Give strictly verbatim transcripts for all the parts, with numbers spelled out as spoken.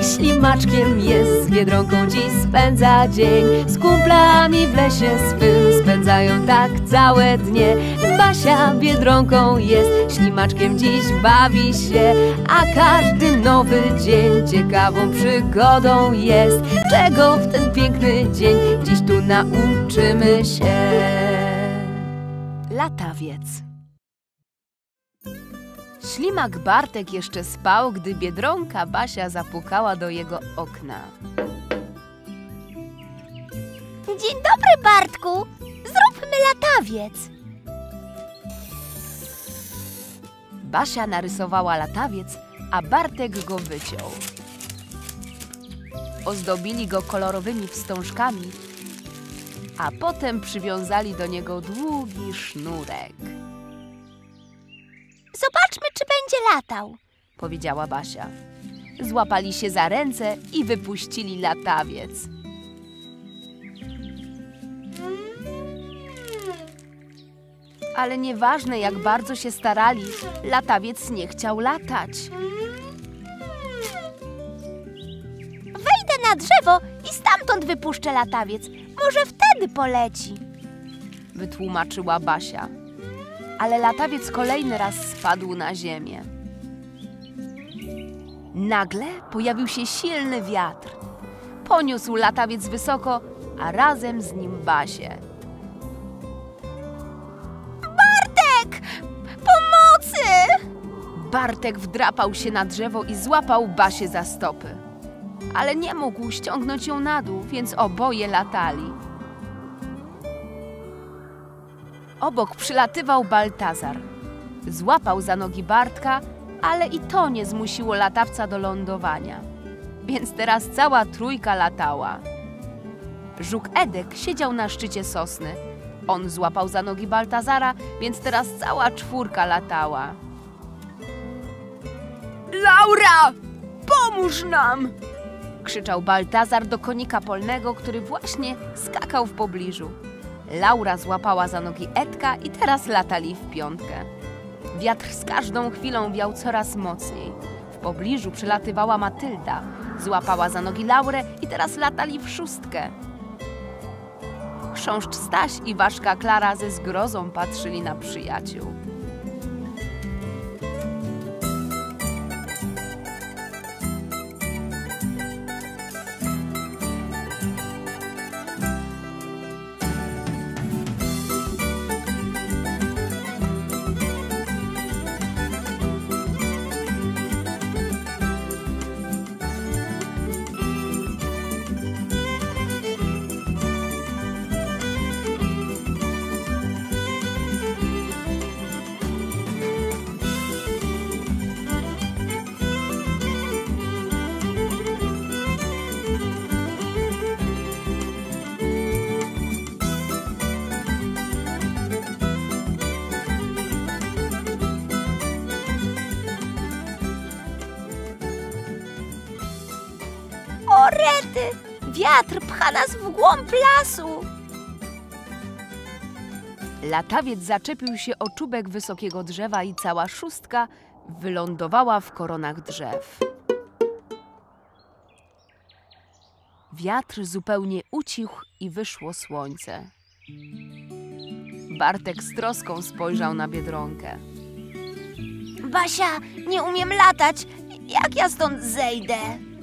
Ślimaczkiem jest, z Biedronką dziś spędza dzień. Z kumplami w lesie swym spędzają tak całe dnie. Basia Biedronką jest, ślimaczkiem dziś bawi się, a każdy nowy dzień ciekawą przygodą jest. Czego w ten piękny dzień dziś tu nauczymy się? Latawiec. Ślimak Bartek jeszcze spał, gdy Biedronka Basia zapukała do jego okna. Dzień dobry, Bartku! Zróbmy latawiec! Basia narysowała latawiec, a Bartek go wyciął. Ozdobili go kolorowymi wstążkami, a potem przywiązali do niego długi sznurek. Zobaczmy, czy będzie latał, powiedziała Basia. Złapali się za ręce i wypuścili latawiec. Ale nieważne, jak bardzo się starali, latawiec nie chciał latać. Wejdę na drzewo i stamtąd wypuszczę latawiec. Może wtedy poleci, wytłumaczyła Basia. Ale latawiec kolejny raz spadł na ziemię. Nagle pojawił się silny wiatr. Poniósł latawiec wysoko, a razem z nim Basię. Bartek! Pomocy! Bartek wdrapał się na drzewo i złapał Basię za stopy. Ale nie mógł ściągnąć ją na dół, więc oboje latali. Obok przylatywał Baltazar. Złapał za nogi Bartka, ale i to nie zmusiło latawca do lądowania. Więc teraz cała trójka latała. Żuk Edek siedział na szczycie sosny. On złapał za nogi Baltazara, więc teraz cała czwórka latała. Laura! Pomóż nam! Krzyczał Baltazar do konika polnego, który właśnie skakał w pobliżu. Laura złapała za nogi Edka i teraz latali w piątkę. Wiatr z każdą chwilą wiał coraz mocniej. W pobliżu przylatywała Matylda. Złapała za nogi Laurę i teraz latali w szóstkę. Chrząszcz Staś i ważka Klara ze zgrozą patrzyli na przyjaciół. O rety! Wiatr pcha nas w głąb lasu! Latawiec zaczepił się o czubek wysokiego drzewa i cała szóstka wylądowała w koronach drzew. Wiatr zupełnie ucichł i wyszło słońce. Bartek z troską spojrzał na Biedronkę. Basia, nie umiem latać. Jak ja stąd zejdę?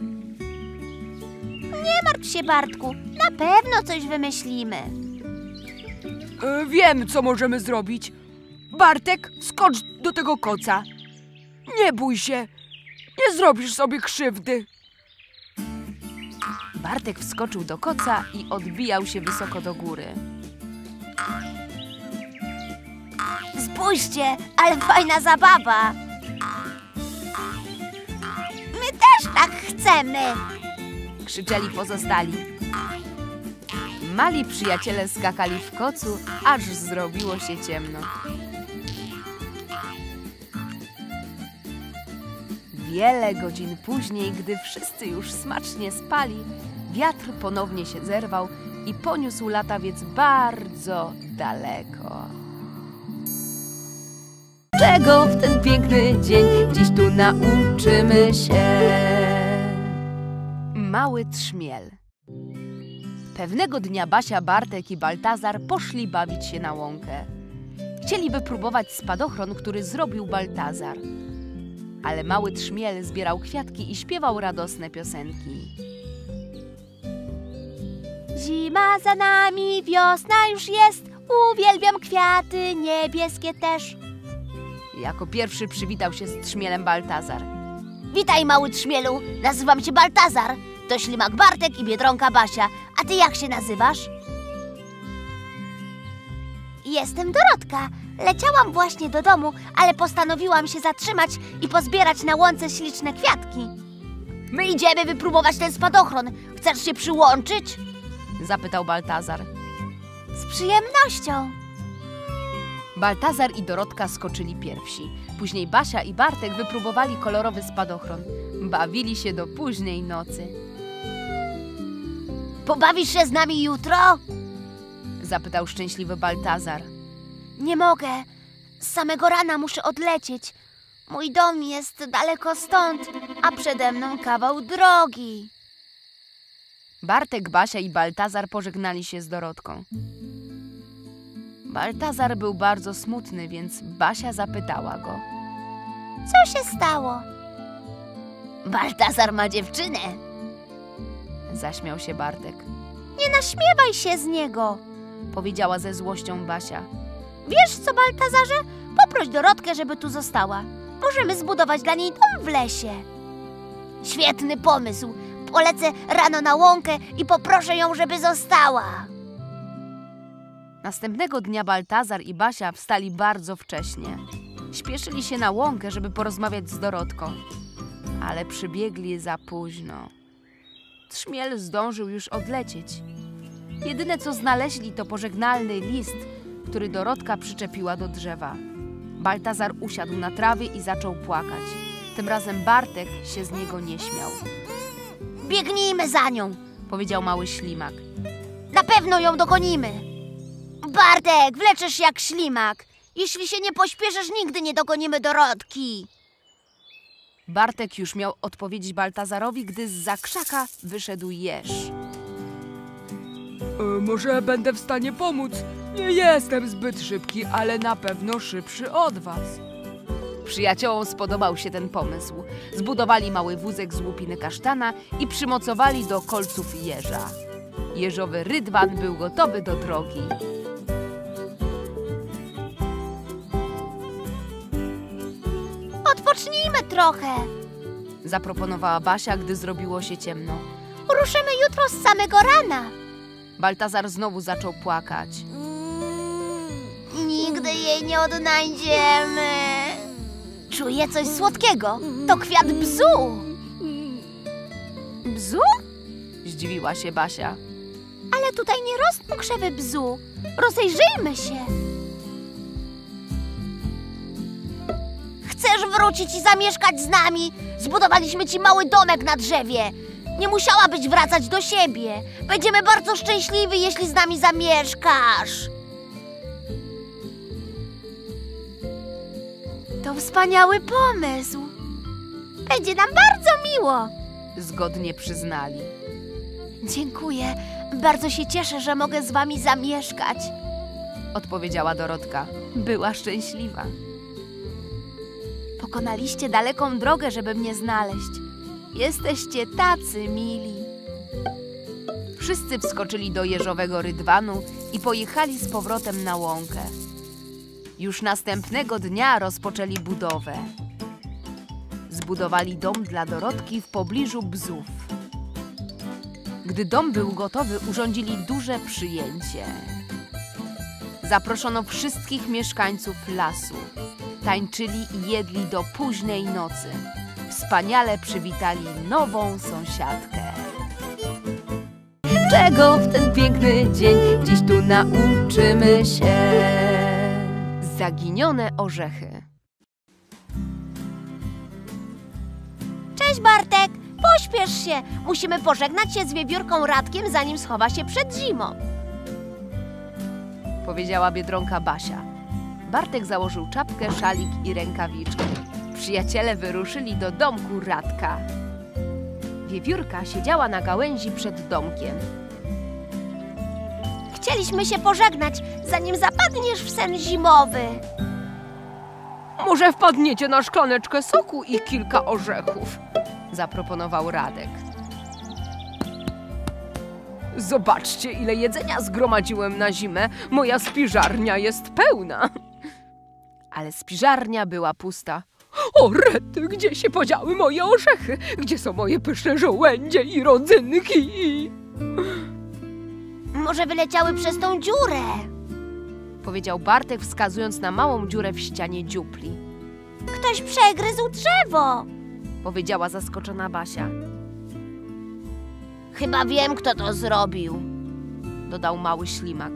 Nie martw się, Bartku. Na pewno coś wymyślimy. E, wiem, co możemy zrobić. Bartek, skocz do tego koca. Nie bój się. Nie zrobisz sobie krzywdy. Bartek wskoczył do koca i odbijał się wysoko do góry. Spójrzcie, ale fajna zabawa. My też tak chcemy. Krzyczeli pozostali. Mali przyjaciele skakali w kocu, aż zrobiło się ciemno. Wiele godzin później, gdy wszyscy już smacznie spali, wiatr ponownie się zerwał i poniósł latawiec bardzo daleko. Czego w ten piękny dzień dziś tu nauczymy się? mały trzmiel. Pewnego dnia Basia, Bartek i Baltazar poszli bawić się na łąkę. Chcieli wypróbować spadochron, który zrobił Baltazar. Ale mały trzmiel zbierał kwiatki i śpiewał radosne piosenki. Zima za nami, wiosna już jest. Uwielbiam kwiaty, niebieskie też. Jako pierwszy przywitał się z trzmielem Baltazar. Witaj, mały trzmielu, nazywam się Baltazar. To ślimak Bartek i biedronka Basia. A ty jak się nazywasz? Jestem Dorotka. Leciałam właśnie do domu, ale postanowiłam się zatrzymać i pozbierać na łące śliczne kwiatki. My idziemy wypróbować ten spadochron. Chcesz się przyłączyć? Zapytał Baltazar. Z przyjemnością. Baltazar i Dorotka skoczyli pierwsi. Później Basia i Bartek wypróbowali kolorowy spadochron. Bawili się do późnej nocy. Pobawisz się z nami jutro? Zapytał szczęśliwy Baltazar. Nie mogę. Z samego rana muszę odlecieć. Mój dom jest daleko stąd, a przede mną kawał drogi. Bartek, Basia i Baltazar pożegnali się z Dorotką. Baltazar był bardzo smutny, więc Basia zapytała go. Co się stało? Baltazar ma dziewczynę. Zaśmiał się Bartek. Nie naśmiewaj się z niego, Powiedziała ze złością Basia. Wiesz co, Baltazarze? Poproś Dorotkę, żeby tu została. Możemy zbudować dla niej dom w lesie. Świetny pomysł. Polecę rano na łąkę i poproszę ją, żeby została. Następnego dnia Baltazar i Basia wstali bardzo wcześnie. Śpieszyli się na łąkę, żeby porozmawiać z Dorotką. Ale przybiegli za późno. Trzmiel zdążył już odlecieć. Jedyne co znaleźli to pożegnalny list, który Dorotka przyczepiła do drzewa. Baltazar usiadł na trawie i zaczął płakać. Tym razem Bartek się z niego nie śmiał. Biegnijmy za nią, Powiedział mały ślimak. na pewno ją dogonimy. Bartek, wleczesz jak ślimak. Jeśli się nie pośpieszysz, nigdy nie dogonimy Dorotki. Bartek już miał odpowiedzieć Baltazarowi, gdy zza krzaka wyszedł jeż. E, może będę w stanie pomóc. Nie jestem zbyt szybki, ale na pewno szybszy od was. Przyjaciołom spodobał się ten pomysł. Zbudowali mały wózek z łupiny kasztana i przymocowali do kolców jeża. Jeżowy rydwan był gotowy do drogi. Odpocznijmy trochę. Zaproponowała Basia, gdy zrobiło się ciemno. Ruszymy jutro z samego rana. Baltazar znowu zaczął płakać. Mm, nigdy jej nie odnajdziemy. Czuję coś słodkiego. To kwiat bzu. Bzu? Zdziwiła się Basia. Ale tutaj nie rosną krzewy bzu. Rozejrzyjmy się. Chcesz wrócić i zamieszkać z nami? Zbudowaliśmy ci mały domek na drzewie. Nie musiałabyś wracać do siebie. Będziemy bardzo szczęśliwi, jeśli z nami zamieszkasz. To wspaniały pomysł. Będzie nam bardzo miło. Zgodnie przyznali. Dziękuję. Bardzo się cieszę, że mogę z wami zamieszkać. Odpowiedziała Dorotka. Była szczęśliwa. Pokonaliście daleką drogę, żeby mnie znaleźć. Jesteście tacy mili. Wszyscy wskoczyli do jeżowego rydwanu i pojechali z powrotem na łąkę. Już następnego dnia rozpoczęli budowę. Zbudowali dom dla Dorotki w pobliżu bzów. Gdy dom był gotowy, urządzili duże przyjęcie. Zaproszono wszystkich mieszkańców lasu. Tańczyli i jedli do późnej nocy. Wspaniale przywitali nową sąsiadkę. Czego w ten piękny dzień dziś tu nauczymy się? Zaginione orzechy. Cześć, Bartek. Pośpiesz się. Musimy pożegnać się z wiewiórką Radkiem, zanim schowa się przed zimą. Powiedziała biedronka Basia. Bartek założył czapkę, szalik i rękawiczki. Przyjaciele wyruszyli do domku Radka. Wiewiórka siedziała na gałęzi przed domkiem. Chcieliśmy się pożegnać, zanim zapadniesz w sen zimowy. Może wpadniecie na szklaneczkę soku i kilka orzechów, zaproponował Radek. Zobaczcie, ile jedzenia zgromadziłem na zimę. Moja spiżarnia jest pełna. Ale spiżarnia była pusta. O rety, gdzie się podziały moje orzechy? Gdzie są moje pyszne żołędzie i rodzynki? Może wyleciały przez tą dziurę. Powiedział Bartek, wskazując na małą dziurę w ścianie dziupli. Ktoś przegryzł drzewo. Powiedziała zaskoczona Basia. Chyba wiem, kto to zrobił. Dodał mały ślimak.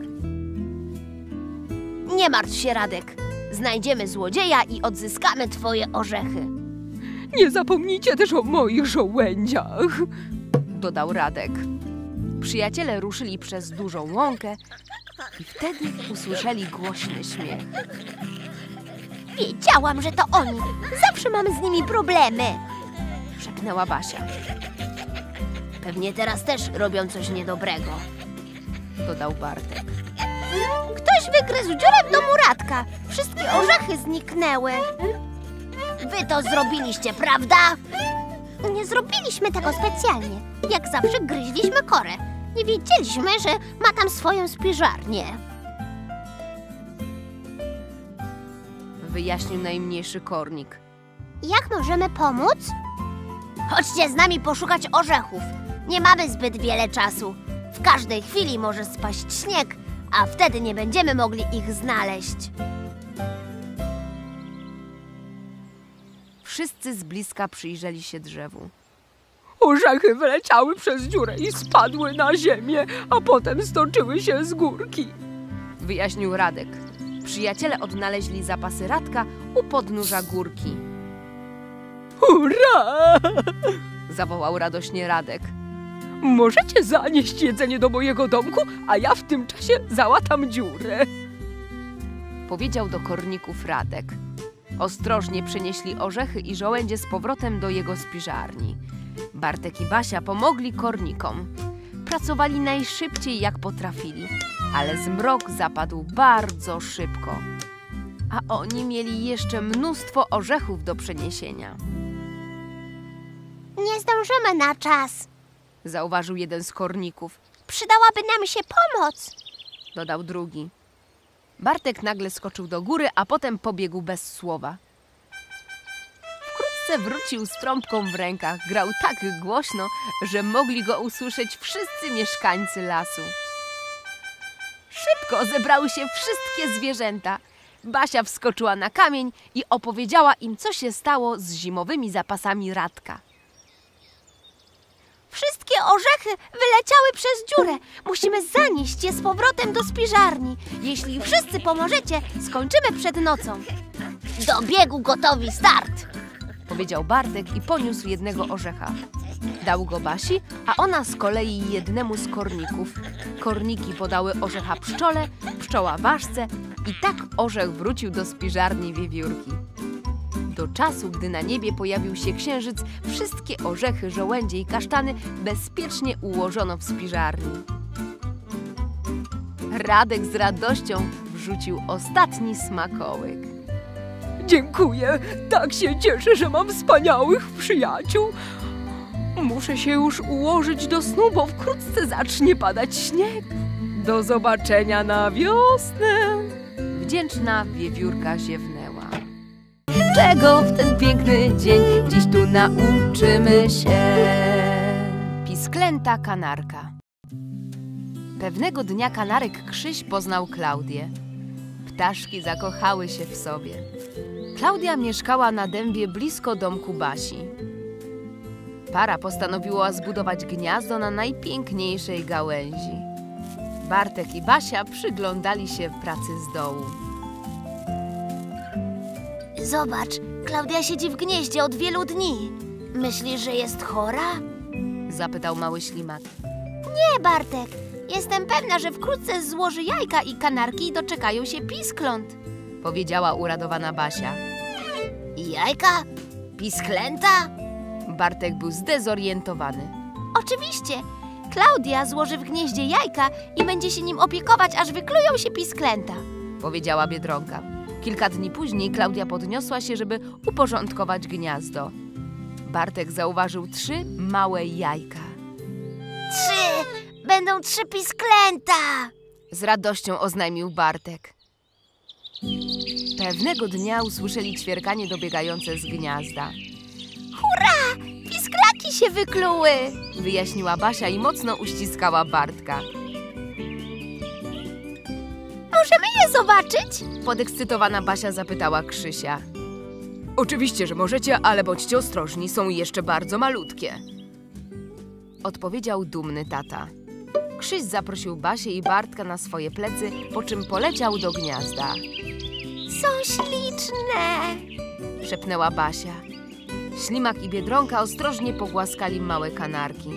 Nie martw się, Radek. Znajdziemy złodzieja i odzyskamy twoje orzechy. Nie zapomnijcie też o moich żołędziach, dodał Radek. Przyjaciele ruszyli przez dużą łąkę i wtedy usłyszeli głośny śmiech. Wiedziałam, że to oni. Zawsze mamy z nimi problemy. Szepnęła Basia. Pewnie teraz też robią coś niedobrego. Dodał Bartek. Ktoś wygryzł dziurę w domu Radka. Wszystkie orzechy zniknęły. Wy to zrobiliście, prawda? Nie zrobiliśmy tego specjalnie. Jak zawsze gryźliśmy korę. Nie wiedzieliśmy, że ma tam swoją spiżarnię. Wyjaśnił najmniejszy kornik. Jak możemy pomóc? Chodźcie z nami poszukać orzechów. Nie mamy zbyt wiele czasu. W każdej chwili może spaść śnieg, a wtedy nie będziemy mogli ich znaleźć. Wszyscy z bliska przyjrzeli się drzewu. Orzechy wyleciały przez dziurę i spadły na ziemię, a potem stoczyły się z górki. Wyjaśnił Radek. Przyjaciele odnaleźli zapasy Radka u podnóża górki. Hurra! Zawołał radośnie Radek. Możecie zanieść jedzenie do mojego domku, a ja w tym czasie załatam dziurę. Powiedział do korników Radek. Ostrożnie przenieśli orzechy i żołędzie z powrotem do jego spiżarni. Bartek i Basia pomogli kornikom. Pracowali najszybciej jak potrafili, ale zmrok zapadł bardzo szybko. A oni mieli jeszcze mnóstwo orzechów do przeniesienia. Nie zdążymy na czas. Zauważył jeden z korników. Przydałaby nam się pomoc. Dodał drugi. Bartek nagle skoczył do góry, a potem pobiegł bez słowa. Wkrótce wrócił z trąbką w rękach. Grał tak głośno, że mogli go usłyszeć wszyscy mieszkańcy lasu. Szybko zebrały się wszystkie zwierzęta. Basia wskoczyła na kamień i opowiedziała im, co się stało z zimowymi zapasami Radka. Wszystkie orzechy wyleciały przez dziurę. Musimy zanieść je z powrotem do spiżarni. Jeśli wszyscy pomożecie, skończymy przed nocą. Do biegu gotowi, start! Powiedział Bartek i poniósł jednego orzecha. Dał go Basi, a ona z kolei jednemu z korników. Korniki podały orzecha pszczole, pszczoła ważce i tak orzech wrócił do spiżarni Wiewiórki. Do czasu, gdy na niebie pojawił się księżyc, wszystkie orzechy, żołędzie i kasztany bezpiecznie ułożono w spiżarni. Radek z radością wrzucił ostatni smakołyk. Dziękuję, tak się cieszę, że mam wspaniałych przyjaciół. Muszę się już ułożyć do snu, bo wkrótce zacznie padać śnieg. Do zobaczenia na wiosnę. Wdzięczna Wiewiórka ziewnęła. Czego w ten piękny dzień dziś tu nauczymy się? Pisklęta kanarka. Pewnego dnia kanarek Krzyś poznał Klaudię. Ptaszki zakochały się w sobie. Klaudia mieszkała na dębie blisko domku Basi. Para postanowiła zbudować gniazdo na najpiękniejszej gałęzi. Bartek i Basia przyglądali się pracy z dołu. Zobacz, Klaudia siedzi w gnieździe od wielu dni. Myślisz, że jest chora? Zapytał mały ślimak. Nie, Bartek. Jestem pewna, że wkrótce złoży jajka i kanarki doczekają się piskląt. Powiedziała uradowana Basia. Jajka? Pisklęta? Bartek był zdezorientowany. Oczywiście. Klaudia złoży w gnieździe jajka i będzie się nim opiekować, aż wyklują się pisklęta. Powiedziała Biedronka. Kilka dni później Klaudia podniosła się, żeby uporządkować gniazdo. Bartek zauważył trzy małe jajka. Trzy! Będą trzy pisklęta! Z radością oznajmił Bartek. Pewnego dnia usłyszeli ćwierkanie dobiegające z gniazda. Hurra! Pisklaki się wykluły! Wyjaśniła Basia i mocno uściskała Bartka. Możemy je zobaczyć? Podekscytowana Basia zapytała Krzysia. Oczywiście, że możecie, ale bądźcie ostrożni, są jeszcze bardzo malutkie. Odpowiedział dumny tata. Krzyś zaprosił Basię i Bartka na swoje plecy, po czym poleciał do gniazda. Są śliczne! Szepnęła Basia. Ślimak i Biedronka ostrożnie pogłaskali małe kanarki.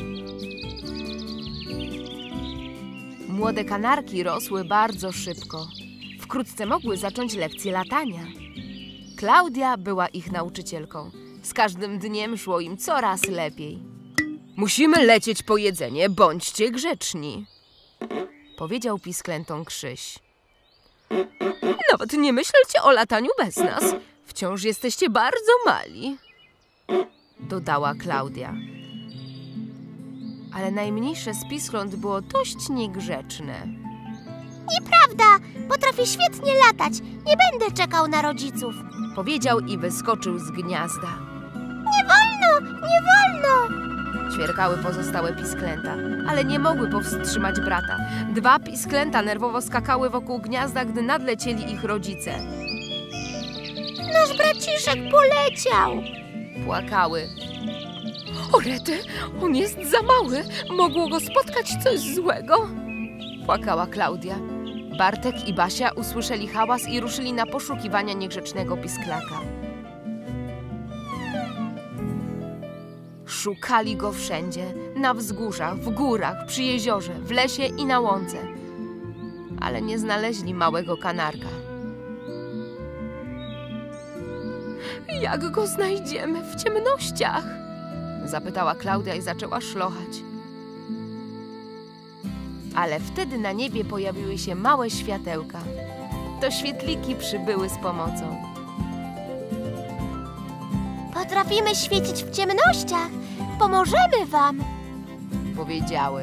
Młode kanarki rosły bardzo szybko. Wkrótce mogły zacząć lekcje latania. Klaudia była ich nauczycielką. Z każdym dniem szło im coraz lepiej. Musimy lecieć po jedzenie, bądźcie grzeczni, powiedział pisklętom Krzyś. Nawet nie myślcie o lataniu bez nas. Wciąż jesteście bardzo mali, dodała Klaudia. Ale najmniejsze z piskląt było dość niegrzeczne. Nieprawda! Potrafię świetnie latać. Nie będę czekał na rodziców. Powiedział i wyskoczył z gniazda. Nie wolno! Nie wolno! Ćwierkały pozostałe pisklęta, ale nie mogły powstrzymać brata. Dwa pisklęta nerwowo skakały wokół gniazda, gdy nadlecieli ich rodzice. Nasz braciszek poleciał! Płakały. O rety, on jest za mały. Mogło go spotkać coś złego. Płakała Klaudia. Bartek i Basia usłyszeli hałas i ruszyli na poszukiwania niegrzecznego pisklaka. Szukali go wszędzie, na wzgórzach, w górach, przy jeziorze, w lesie i na łące. Ale nie znaleźli małego kanarka. Jak go znajdziemy w ciemnościach? Zapytała Klaudia i zaczęła szlochać. Ale wtedy na niebie pojawiły się małe światełka. To świetliki przybyły z pomocą. Potrafimy świecić w ciemnościach. Pomożemy wam! Powiedziały.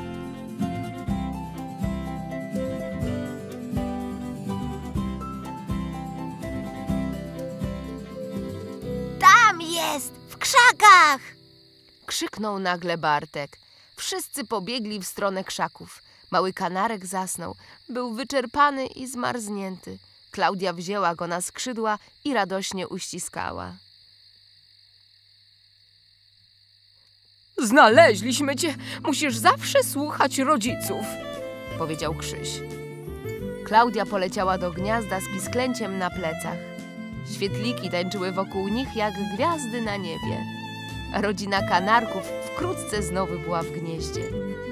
Tam jest! W krzakach! Krzyknął nagle Bartek. Wszyscy pobiegli w stronę krzaków. Mały kanarek zasnął. Był wyczerpany i zmarznięty. Klaudia wzięła go na skrzydła i radośnie uściskała. Znaleźliśmy cię! Musisz zawsze słuchać rodziców, powiedział Krzyś. Klaudia poleciała do gniazda z pisklęciem na plecach. Świetliki tańczyły wokół nich jak gwiazdy na niebie. Rodzina kanarków wkrótce znowu była w gnieździe.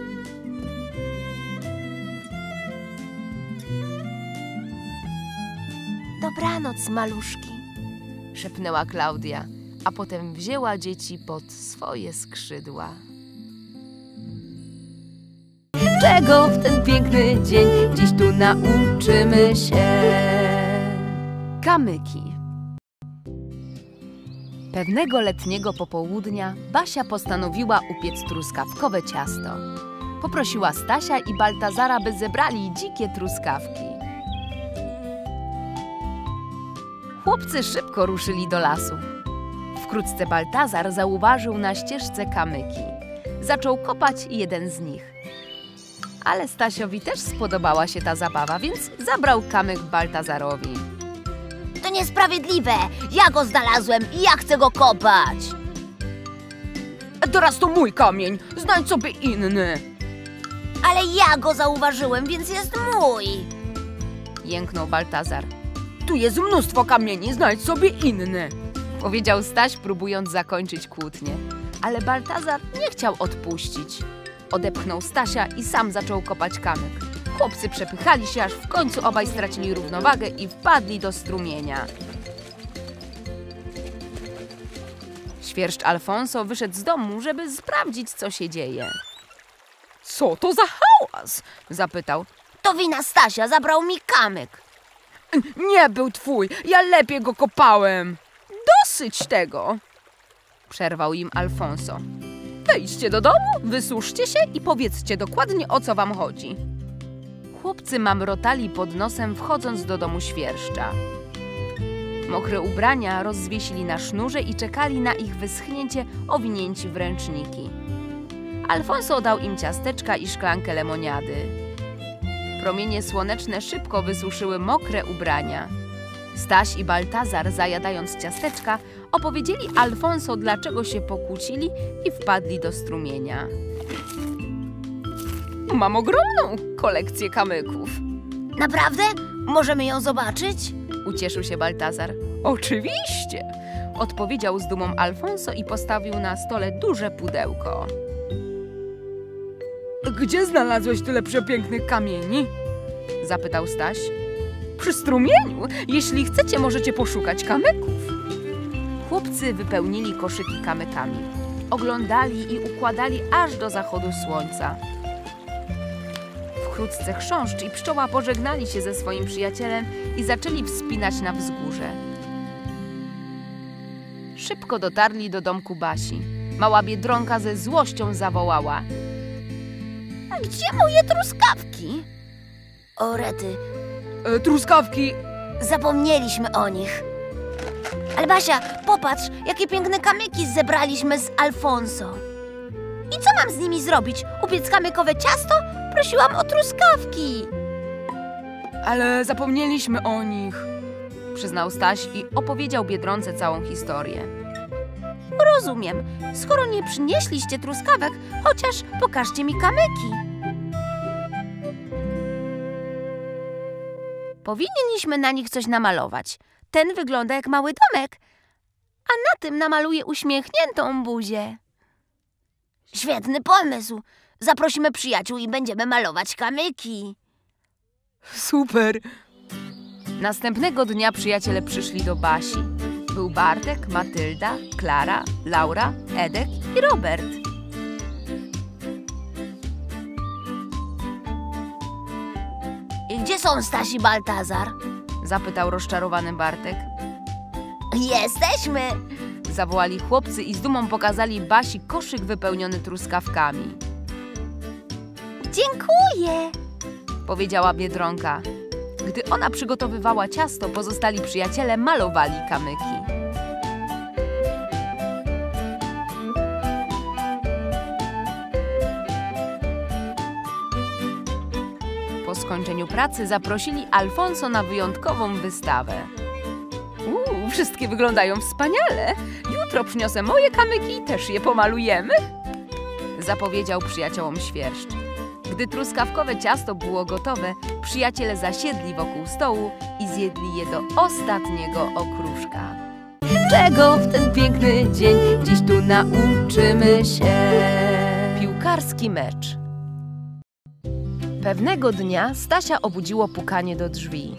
Dobranoc, maluszki, szepnęła Klaudia, a potem wzięła dzieci pod swoje skrzydła. Czego w ten piękny dzień dziś tu nauczymy się? Kamyki. Pewnego letniego popołudnia Basia postanowiła upiec truskawkowe ciasto. Poprosiła Stasia i Baltazara, by zebrali dzikie truskawki. Chłopcy szybko ruszyli do lasu. Wkrótce Baltazar zauważył na ścieżce kamyki. Zaczął kopać jeden z nich. Ale Stasiowi też spodobała się ta zabawa, więc zabrał kamyk Baltazarowi. To niesprawiedliwe! Ja go znalazłem i ja chcę go kopać! Teraz to mój kamień, znajdź sobie inny. Ale ja go zauważyłem, więc jest mój! Jęknął Baltazar. Tu jest mnóstwo kamieni, znajdź sobie inny. Powiedział Staś, próbując zakończyć kłótnię. Ale Baltazar nie chciał odpuścić. Odepchnął Stasia i sam zaczął kopać kamyk. Chłopcy przepychali się, aż w końcu obaj stracili równowagę i wpadli do strumienia. Świerszcz Alfonso wyszedł z domu, żeby sprawdzić, co się dzieje. Co to za hałas? Zapytał. To wina Stasia, zabrał mi kamyk. Nie był twój, ja lepiej go kopałem. Dosyć tego. Przerwał im Alfonso. Wejdźcie do domu, wysuszcie się i powiedzcie dokładnie, o co wam chodzi. Chłopcy mamrotali pod nosem, wchodząc do domu świerszcza. Mokre ubrania rozwiesili na sznurze i czekali na ich wyschnięcie, owinięci w ręczniki. Alfonso dał im ciasteczka i szklankę lemoniady. Promienie słoneczne szybko wysuszyły mokre ubrania. Staś i Baltazar, zajadając ciasteczka, opowiedzieli Alfonso, dlaczego się pokłócili i wpadli do strumienia. Mam ogromną kolekcję kamyków. Naprawdę? Możemy ją zobaczyć? Ucieszył się Baltazar. Oczywiście. Odpowiedział z dumą Alfonso i postawił na stole duże pudełko. Gdzie znalazłeś tyle przepięknych kamieni? Zapytał Staś. Przy strumieniu. Jeśli chcecie, możecie poszukać kamyków. Chłopcy wypełnili koszyki kamykami. Oglądali i układali aż do zachodu słońca. Wkrótce chrząszcz i pszczoła pożegnali się ze swoim przyjacielem i zaczęli wspinać na wzgórze. Szybko dotarli do domku Basi. Mała Biedronka ze złością zawołała. Gdzie moje truskawki? O rety, E, truskawki. zapomnieliśmy o nich. Ale Basia, popatrz, jakie piękne kamyki zebraliśmy z Alfonso. I co mam z nimi zrobić? Upiec kamykowe ciasto? Prosiłam o truskawki. Ale zapomnieliśmy o nich. Przyznał Staś i opowiedział Biedronce całą historię. Rozumiem. Skoro nie przynieśliście truskawek, chociaż pokażcie mi kamyki. Powinniśmy na nich coś namalować. Ten wygląda jak mały domek, a na tym namaluję uśmiechniętą buzię. Świetny pomysł. Zaprosimy przyjaciół i będziemy malować kamyki. Super. Następnego dnia przyjaciele przyszli do Basi. Był Bartek, Matylda, Klara, Laura, Edek i Robert. I gdzie są Staś i Baltazar? Zapytał rozczarowany Bartek. Jesteśmy! Zawołali chłopcy i z dumą pokazali Basi koszyk wypełniony truskawkami. Dziękuję! Powiedziała Biedronka. Gdy ona przygotowywała ciasto, pozostali przyjaciele malowali kamyki. Po skończeniu pracy zaprosili Alfonso na wyjątkową wystawę. Uuu, wszystkie wyglądają wspaniale. Jutro przyniosę moje kamyki i też je pomalujemy. Zapowiedział przyjaciołom Świerszcz. Gdy truskawkowe ciasto było gotowe, przyjaciele zasiedli wokół stołu i zjedli je do ostatniego okruszka. Czego w ten piękny dzień dziś tu nauczymy się? Piłkarski mecz. Pewnego dnia Stasia obudziło pukanie do drzwi.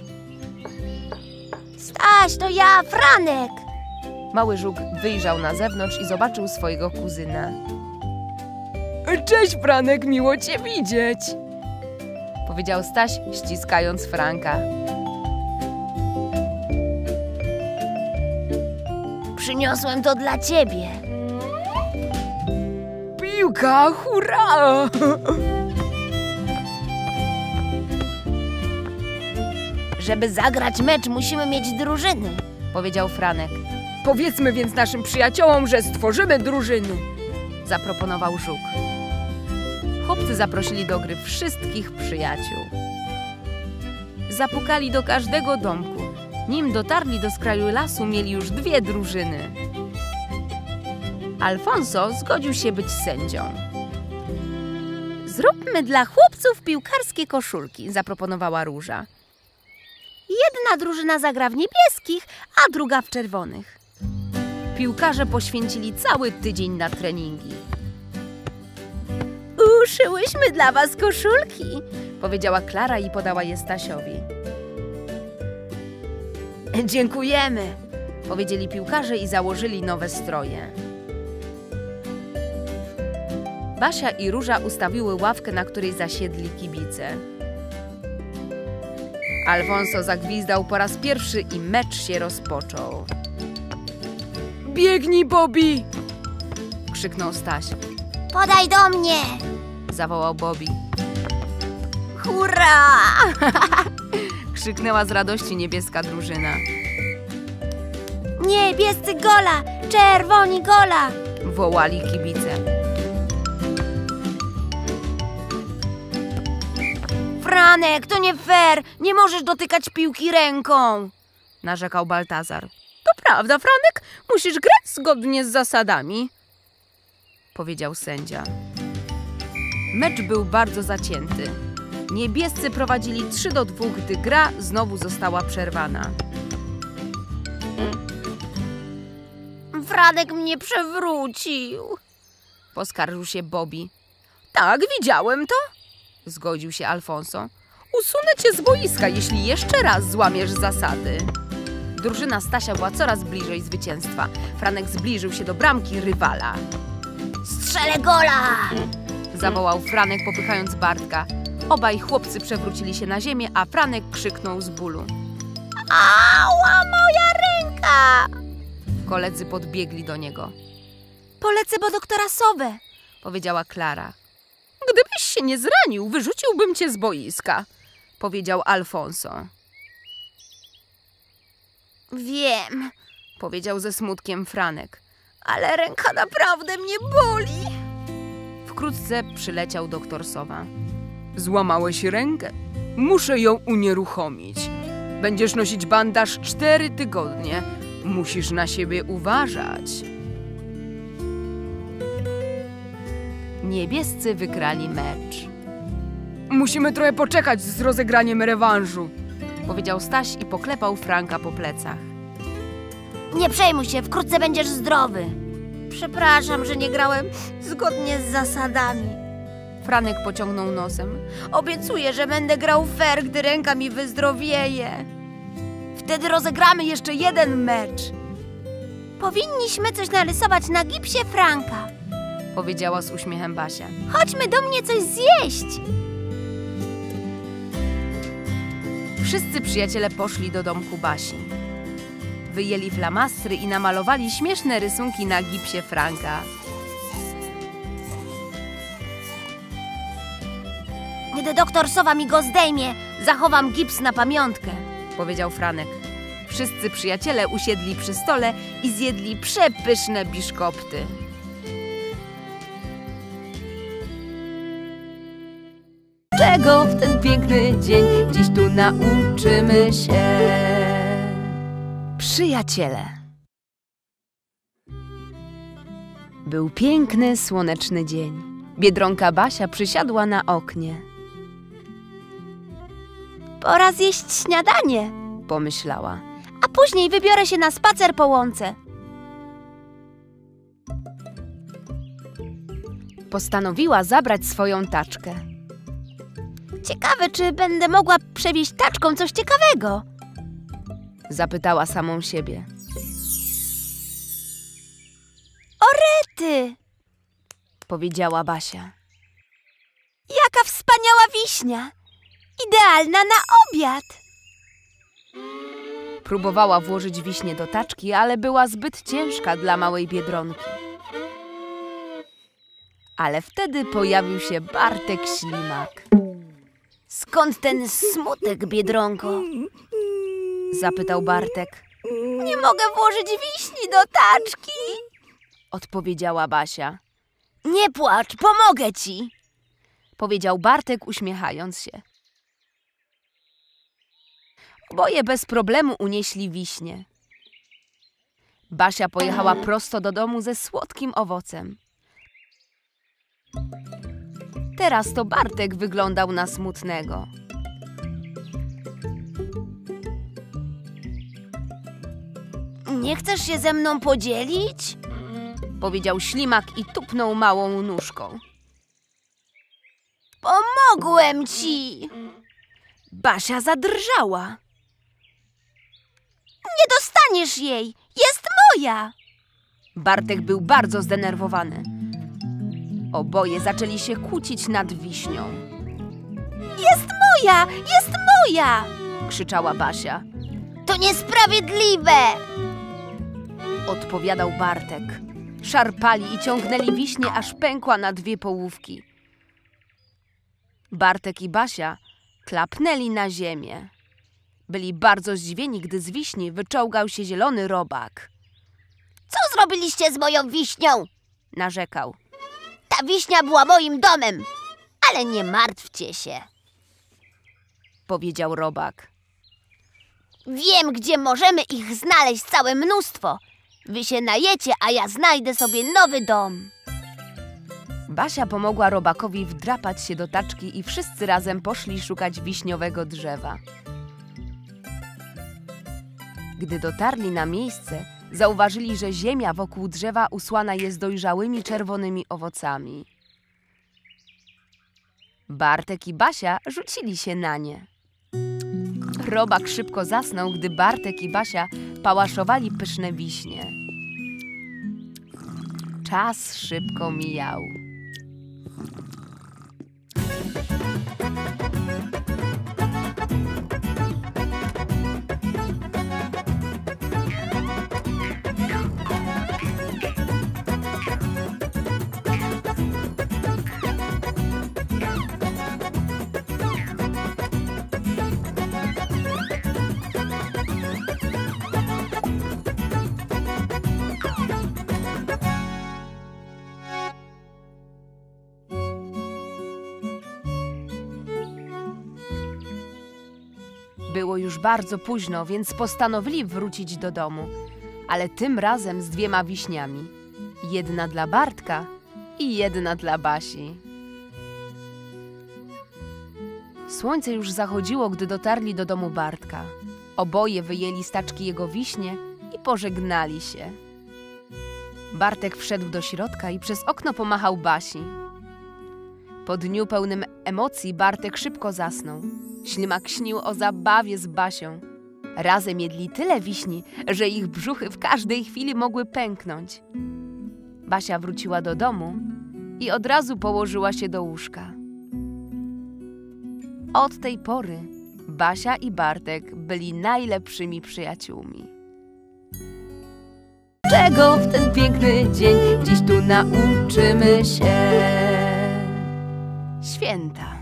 Staś, to ja, Franek! Mały żuk wyjrzał na zewnątrz i zobaczył swojego kuzyna. Cześć, Franek, miło cię widzieć. Powiedział Staś, ściskając Franka. Przyniosłem to dla ciebie. Piłka, hurra! Żeby zagrać mecz, musimy mieć drużyny. Powiedział Franek. Powiedzmy więc naszym przyjaciołom, że stworzymy drużyny. Zaproponował żuk. Chłopcy zaprosili do gry wszystkich przyjaciół. Zapukali do każdego domku. Nim dotarli do skraju lasu, mieli już dwie drużyny. Alfonso zgodził się być sędzią. Zróbmy dla chłopców piłkarskie koszulki, zaproponowała Róża. Jedna drużyna zagra w niebieskich, a druga w czerwonych. Piłkarze poświęcili cały tydzień na treningi. Uszyłyśmy dla was koszulki, powiedziała Klara i podała je Stasiowi. Dziękujemy, powiedzieli piłkarze i założyli nowe stroje. Basia i Róża ustawiły ławkę, na której zasiedli kibice. Alfonso zagwizdał po raz pierwszy i mecz się rozpoczął. Biegnij, Bobby! Krzyknął Staś. Podaj do mnie! Zawołał Bobby. Hurra! Krzyknęła z radości niebieska drużyna. Niebiescy gola! Czerwoni gola! Wołali kibice. Franek, to nie fair! Nie możesz dotykać piłki ręką! Narzekał Baltazar. To prawda, Franek, musisz grać zgodnie z zasadami, powiedział sędzia. Mecz był bardzo zacięty. Niebiescy prowadzili trzy do dwóch, gdy gra znowu została przerwana. Franek mnie przewrócił. Poskarżył się Bobby. Tak, widziałem to, zgodził się Alfonso. Usunę cię z boiska, jeśli jeszcze raz złamiesz zasady. Drużyna Stasia była coraz bliżej zwycięstwa. Franek zbliżył się do bramki rywala. Strzelę gola! Zawołał Franek, popychając Bartka. Obaj chłopcy przewrócili się na ziemię, a Franek krzyknął z bólu. Ała, moja ręka! Koledzy podbiegli do niego. Polecę po doktora Sowę, Powiedziała Klara. Gdybyś się nie zranił, wyrzuciłbym cię z boiska, powiedział Alfonso. Wiem, Powiedział ze smutkiem Franek. ale ręka naprawdę mnie boli. Wkrótce przyleciał doktor Sowa. Złamałeś rękę. Muszę ją unieruchomić. Będziesz nosić bandaż cztery tygodnie. Musisz na siebie uważać. Niebiescy wygrali mecz. Musimy trochę poczekać z rozegraniem rewanżu, powiedział Staś i poklepał Franka po plecach. Nie przejmuj się, wkrótce będziesz zdrowy. Przepraszam, że nie grałem zgodnie z zasadami. Franek pociągnął nosem. Obiecuję, że będę grał fair, gdy ręka mi wyzdrowieje. Wtedy rozegramy jeszcze jeden mecz. Powinniśmy coś narysować na gipsie Franka. Powiedziała z uśmiechem Basia. Chodźmy do mnie coś zjeść. Wszyscy przyjaciele poszli do domku Basi. Wyjęli flamastry i namalowali śmieszne rysunki na gipsie Franka. Gdy doktor Sowa mi go zdejmie, zachowam gips na pamiątkę. Powiedział Franek. Wszyscy przyjaciele usiedli przy stole i zjedli przepyszne biszkopty. Czego w ten piękny dzień dziś tu nauczymy się? Przyjaciele. Był piękny, słoneczny dzień. Biedronka Basia przysiadła na oknie. Pora zjeść śniadanie, Pomyślała. a później wybiorę się na spacer po łące. Postanowiła zabrać swoją taczkę. Ciekawe, czy będę mogła przewieźć taczką coś ciekawego. Zapytała samą siebie. Ty, Powiedziała Basia. jaka wspaniała wiśnia! Idealna na obiad! Próbowała włożyć wiśnię do taczki, ale była zbyt ciężka dla małej Biedronki. Ale wtedy pojawił się Bartek Ślimak. Skąd ten smutek, Biedronko? Zapytał Bartek. Nie mogę włożyć wiśni do taczki! Odpowiedziała Basia. Nie płacz, pomogę ci! Powiedział Bartek, uśmiechając się. Oboje bez problemu unieśli wiśnie. Basia pojechała prosto do domu ze słodkim owocem. Teraz to Bartek wyglądał na smutnego. Nie chcesz się ze mną podzielić? Powiedział Ślimak i tupnął małą nóżką. Pomogłem ci! Basia zadrżała. Nie dostaniesz jej! Jest moja! Bartek był bardzo zdenerwowany. Oboje zaczęli się kłócić nad wiśnią. Jest moja! Jest moja! Krzyczała Basia. To niesprawiedliwe! Odpowiadał Bartek. Szarpali i ciągnęli wiśnię, aż pękła na dwie połówki. Bartek i Basia klapnęli na ziemię. Byli bardzo zdziwieni, gdy z wiśni wyczołgał się zielony robak. Co zrobiliście z moją wiśnią? Narzekał. Ta wiśnia była moim domem, ale nie martwcie się. Powiedział robak. Wiem, gdzie możemy ich znaleźć całe mnóstwo. Wy się najecie, a ja znajdę sobie nowy dom. Basia pomogła robakowi wdrapać się do taczki i wszyscy razem poszli szukać wiśniowego drzewa. Gdy dotarli na miejsce, zauważyli, że ziemia wokół drzewa usłana jest dojrzałymi czerwonymi owocami. Bartek i Basia rzucili się na nie. Robak szybko zasnął, gdy Bartek i Basia pałaszowali pyszne wiśnie. Czas szybko mijał. Było już bardzo późno, więc postanowili wrócić do domu, ale tym razem z dwiema wiśniami. Jedna dla Bartka i jedna dla Basi. Słońce już zachodziło, gdy dotarli do domu Bartka. Oboje wyjęli z taczki jego wiśnie i pożegnali się. Bartek wszedł do środka i przez okno pomachał Basi. Po dniu pełnym emocji Bartek szybko zasnął. Ślimak śnił o zabawie z Basią. Razem jedli tyle wiśni, że ich brzuchy w każdej chwili mogły pęknąć. Basia wróciła do domu i od razu położyła się do łóżka. Od tej pory Basia i Bartek byli najlepszymi przyjaciółmi. Czego w ten piękny dzień dziś tu nauczymy się? Święta.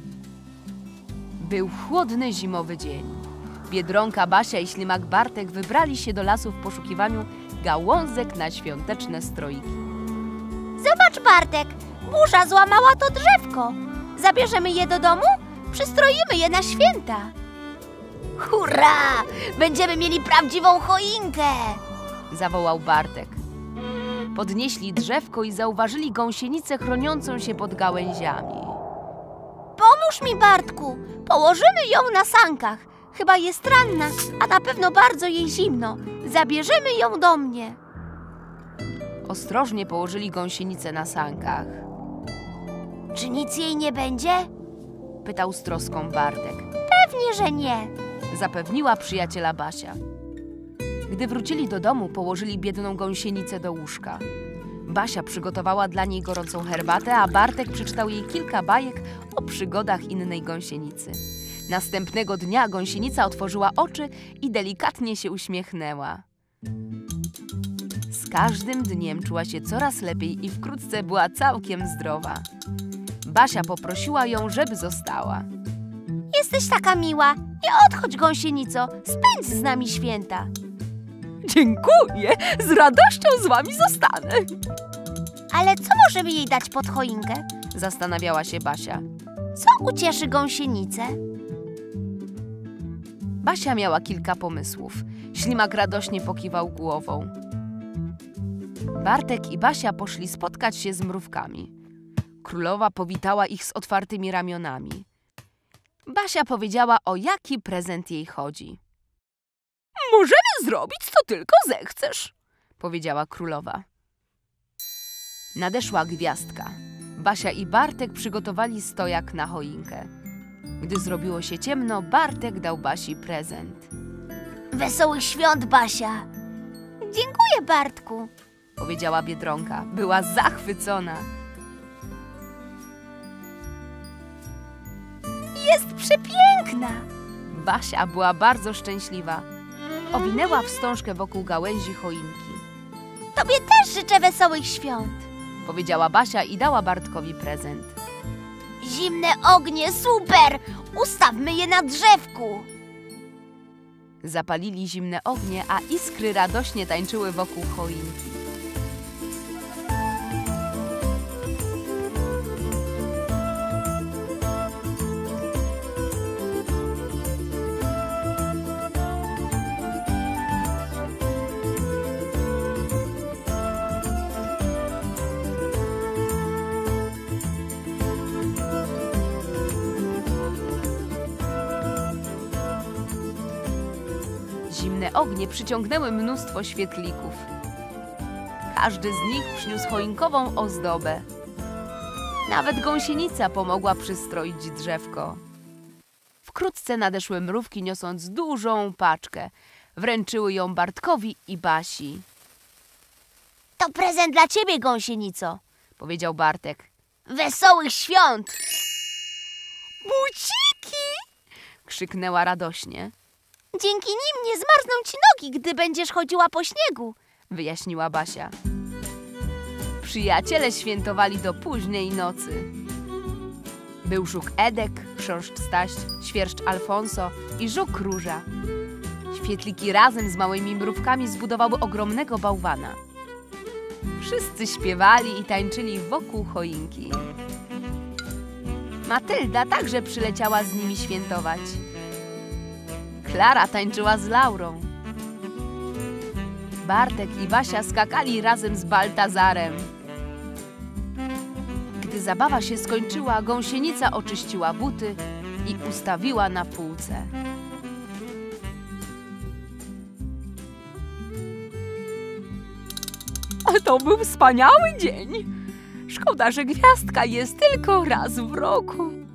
Był chłodny, zimowy dzień. Biedronka, Basia i ślimak Bartek wybrali się do lasu w poszukiwaniu gałązek na świąteczne stroiki. Zobacz, Bartek, burza złamała to drzewko. Zabierzemy je do domu? Przystroimy je na święta. Hurra! Będziemy mieli prawdziwą choinkę! Zawołał Bartek. Podnieśli drzewko i zauważyli gąsienicę chroniącą się pod gałęziami. Pomóż mi, Bartku. Położymy ją na sankach. Chyba jest ranna, a na pewno bardzo jej zimno. Zabierzemy ją do mnie. Ostrożnie położyli gąsienicę na sankach. Czy nic jej nie będzie? Pytał z troską Bartek. Pewnie, że nie. Zapewniła przyjaciela Basia. Gdy wrócili do domu, położyli biedną gąsienicę do łóżka. Basia przygotowała dla niej gorącą herbatę, a Bartek przeczytał jej kilka bajek o przygodach innej gąsienicy. Następnego dnia gąsienica otworzyła oczy i delikatnie się uśmiechnęła. Z każdym dniem czuła się coraz lepiej i wkrótce była całkiem zdrowa. Basia poprosiła ją, żeby została. Jesteś taka miła. Nie odchodź, gąsienico. Spędź z nami święta. Dziękuję, z radością z wami zostanę. Ale co możemy jej dać pod choinkę? Zastanawiała się Basia. Co ucieszy gąsienicę? Basia miała kilka pomysłów. Ślimak radośnie pokiwał głową. Bartek i Basia poszli spotkać się z mrówkami. Królowa powitała ich z otwartymi ramionami. Basia powiedziała, o jaki prezent jej chodzi. Możemy zrobić, co tylko zechcesz, powiedziała królowa. Nadeszła gwiazdka. Basia i Bartek przygotowali stojak na choinkę. Gdy zrobiło się ciemno, Bartek dał Basi prezent. Wesołych świąt, Basia. Dziękuję, Bartku, powiedziała Biedronka. Była zachwycona. Jest przepiękna. Basia była bardzo szczęśliwa. Owinęła wstążkę wokół gałęzi choinki. Tobie też życzę wesołych świąt. Powiedziała Basia i dała Bartkowi prezent. Zimne ognie, super! Ustawmy je na drzewku. Zapalili zimne ognie, a iskry radośnie tańczyły wokół choinki. Zimne ognie przyciągnęły mnóstwo świetlików. Każdy z nich przyniósł choinkową ozdobę. Nawet gąsienica pomogła przystroić drzewko. Wkrótce nadeszły mrówki, niosąc dużą paczkę. Wręczyły ją Bartkowi i Basi. To prezent dla ciebie, gąsienico. Powiedział Bartek. Wesołych świąt! Buciki! Krzyknęła radośnie. Dzięki nim nie zmarzną ci nogi, gdy będziesz chodziła po śniegu. Wyjaśniła Basia. Przyjaciele świętowali do późnej nocy. Był żuk Edek, chrząszcz Staś, świerszcz Alfonso i żuk Róża. Świetliki razem z małymi mrówkami zbudowały ogromnego bałwana. Wszyscy śpiewali i tańczyli wokół choinki. Matylda także przyleciała z nimi świętować. Klara tańczyła z Laurą. Bartek i Basia skakali razem z Baltazarem. Gdy zabawa się skończyła, gąsienica oczyściła buty i ustawiła na półce. To był wspaniały dzień. Szkoda, że gwiazdka jest tylko raz w roku.